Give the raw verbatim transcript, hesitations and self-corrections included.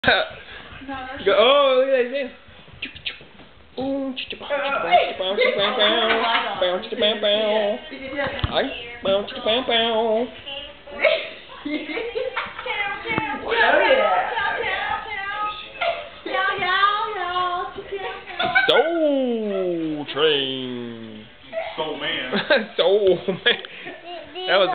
Go, oh, look at that. Ooh, bounce, bounce, bounce, bounce, bounce, bounce, bounce. Ay, bounce, bounce, bounce. Soul Train. Soul Man. Soul Man. That was